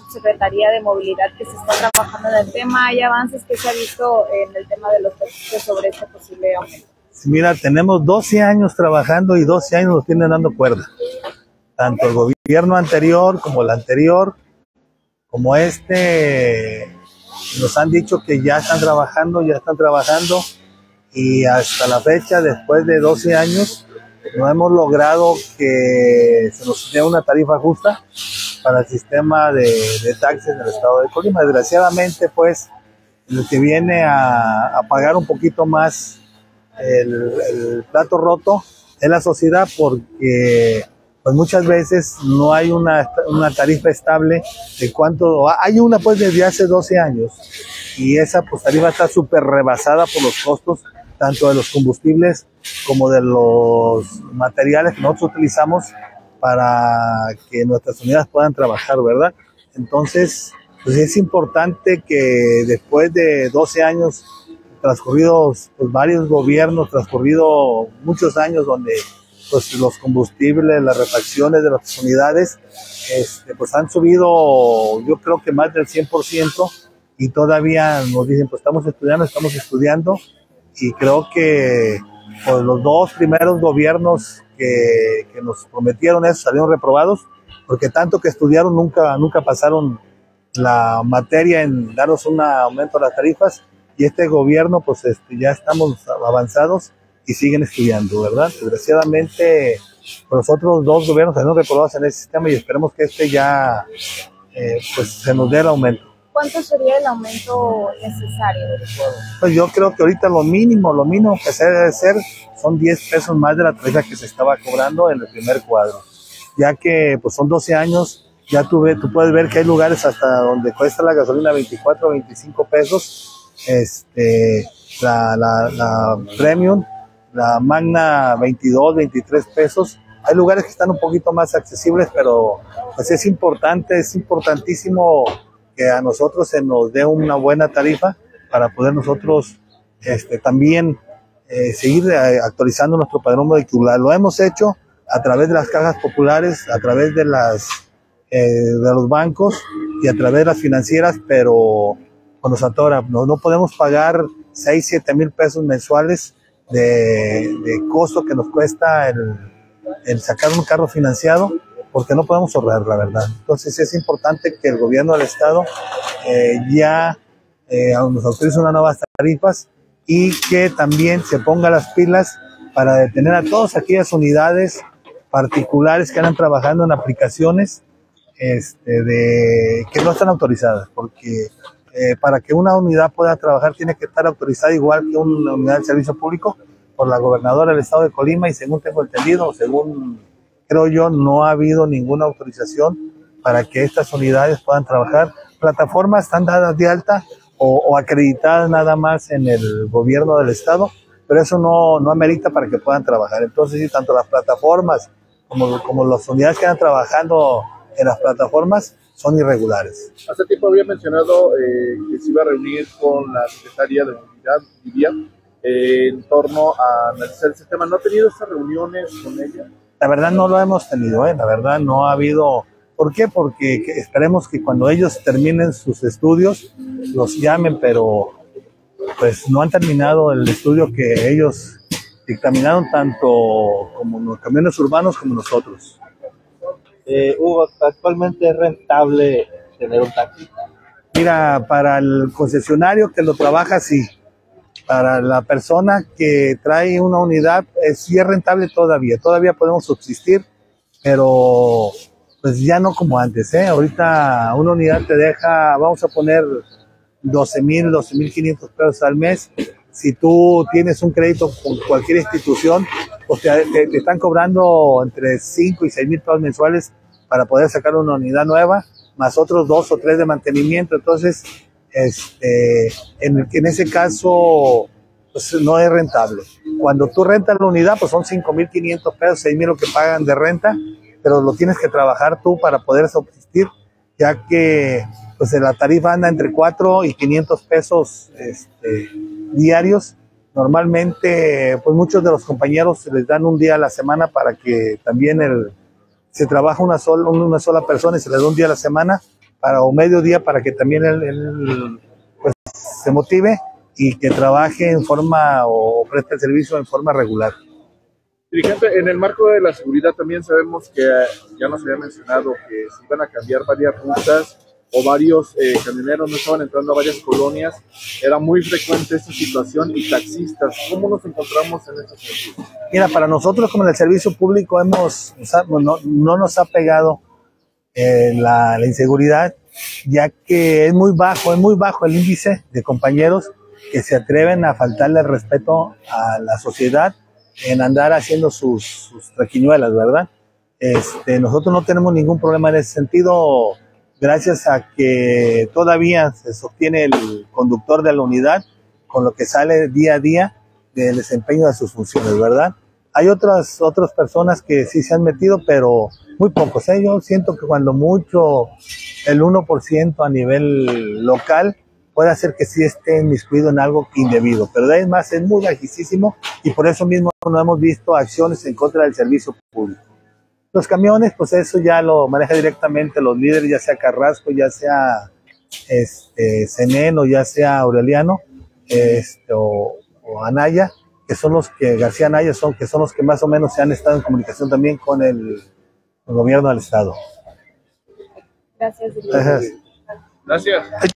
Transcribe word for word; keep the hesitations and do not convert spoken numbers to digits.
Secretaría de Movilidad que se está trabajando en el tema. ¿Hay avances que se ha visto en el tema de los taxistas sobre este posible aumento? Mira, tenemos doce años trabajando y doce años nos tienen dando cuerda. Tanto el gobierno anterior como el anterior, como este, nos han dicho que ya están trabajando, ya están trabajando y hasta la fecha, después de doce años, no hemos logrado que se nos dé una tarifa justa para el sistema de, de taxis en el estado de Colima. Desgraciadamente, pues, el que viene a, a pagar un poquito más el, el plato roto es la sociedad, porque pues muchas veces no hay una, una tarifa estable de cuánto, hay una pues desde hace doce años y esa pues tarifa está súper rebasada por los costos tanto de los combustibles como de los materiales que nosotros utilizamos para que nuestras unidades puedan trabajar, ¿verdad? Entonces, pues es importante que después de doce años transcurridos, pues varios gobiernos, transcurrido muchos años donde pues los combustibles, las refacciones de las unidades, este, pues han subido, yo creo que más del cien por ciento, y todavía nos dicen, pues estamos estudiando, estamos estudiando, y creo que pues, los dos primeros gobiernos que, que nos prometieron eso salieron reprobados, porque tanto que estudiaron nunca, nunca pasaron la materia en darnos un aumento de las tarifas, y este gobierno pues este, ya estamos avanzados y siguen estudiando, ¿verdad? Desgraciadamente, los otros dos gobiernos salieron reprobados en el sistema y esperemos que este ya eh, pues se nos dé el aumento. ¿Cuánto sería el aumento necesario? Pues yo creo que ahorita lo mínimo, lo mínimo que se debe hacer son diez pesos más de la tarifa que se estaba cobrando en el primer cuadro, ya que pues son doce años, ya tú, ve, tú puedes ver que hay lugares hasta donde cuesta la gasolina veinticuatro, veinticinco pesos, este, la, la, la Premium, la Magna veintidós, veintitrés pesos. Hay lugares que están un poquito más accesibles, pero pues es importante, es importantísimo que a nosotros se nos dé una buena tarifa para poder nosotros este, también eh, seguir actualizando nuestro padrón vehicular. Lo hemos hecho a través de las cajas populares, a través de las eh, de los bancos y a través de las financieras, pero cuando se atora, no, no podemos pagar seis, siete mil pesos mensuales de, de costo que nos cuesta el, el sacar un carro financiado, porque no podemos ahorrar, la verdad. Entonces es importante que el gobierno del estado eh, ya eh, nos autorice unas nuevas tarifas y que también se ponga las pilas para detener a todas aquellas unidades particulares que andan trabajando en aplicaciones este, de, que no están autorizadas, porque eh, para que una unidad pueda trabajar tiene que estar autorizada igual que una unidad de servicio público por la gobernadora del estado de Colima, y según tengo entendido, según creo yo, no ha habido ninguna autorización para que estas unidades puedan trabajar. Plataformas están dadas de alta o, o acreditadas nada más en el gobierno del estado, pero eso no, no amerita para que puedan trabajar. Entonces, sí, tanto las plataformas como, como las unidades que están trabajando en las plataformas son irregulares. Hace tiempo había mencionado eh, que se iba a reunir con la Secretaría de Movilidad, Lidia, eh, en torno a analizar el sistema. ¿No ha tenido estas reuniones con ella? La verdad no lo hemos tenido, ¿eh? La verdad no ha habido. ¿Por qué? Porque esperemos que cuando ellos terminen sus estudios los llamen, pero pues no han terminado el estudio que ellos dictaminaron, tanto como los camiones urbanos como nosotros. Eh, Hugo, ¿actualmente es rentable tener un taxi? Mira, para el concesionario que lo trabaja, sí. Para la persona que trae una unidad, eh, sí es rentable todavía, todavía podemos subsistir, pero pues ya no como antes, ¿eh? Ahorita una unidad te deja, vamos a poner doce mil, doce mil quinientos pesos al mes. Si tú tienes un crédito con cualquier institución, pues te, te, te están cobrando entre cinco y seis mil pesos mensuales para poder sacar una unidad nueva, más otros dos o tres de mantenimiento. Entonces, Este, en, en ese caso pues no es rentable. Cuando tú rentas la unidad, pues son cinco mil quinientos pesos, seis mil lo que pagan de renta, pero lo tienes que trabajar tú para poder subsistir, ya que pues la tarifa anda entre cuatro y quinientos pesos este, diarios. Normalmente pues muchos de los compañeros les dan un día a la semana para que también el, se trabaja una sola, una sola persona y se le da un día a la semana para o mediodía para que también él, él pues, se motive y que trabaje en forma o preste el servicio en forma regular. Dirigente, en el marco de la seguridad también sabemos que ya nos había mencionado que se iban a cambiar varias rutas o varios eh, camioneros no estaban entrando a varias colonias. Era muy frecuente esta situación y taxistas. ¿Cómo nos encontramos en ese sentido? Mira, para nosotros como en el servicio público hemos no, no nos ha pegado eh, la, la inseguridad, ya que es muy bajo, es muy bajo el índice de compañeros que se atreven a faltarle el respeto a la sociedad en andar haciendo sus, sus traquiñuelas, ¿verdad? Este, nosotros no tenemos ningún problema en ese sentido, gracias a que todavía se sostiene el conductor de la unidad con lo que sale día a día del desempeño de sus funciones, ¿verdad? Hay otras, otras personas que sí se han metido, pero muy pocos, ¿eh? Yo siento que cuando mucho el uno por ciento a nivel local puede hacer que sí esté inmiscuido en algo indebido, pero de ahí más es muy bajísimo y por eso mismo no hemos visto acciones en contra del servicio público. Los camiones, pues eso ya lo maneja directamente los líderes, ya sea Carrasco, ya sea este, Zenén o ya sea Aureliano este, o, o Anaya, que son los que, García Anaya, son, que son los que más o menos se han estado en comunicación también con el, el gobierno del estado. Gracias. Gracias. Gracias.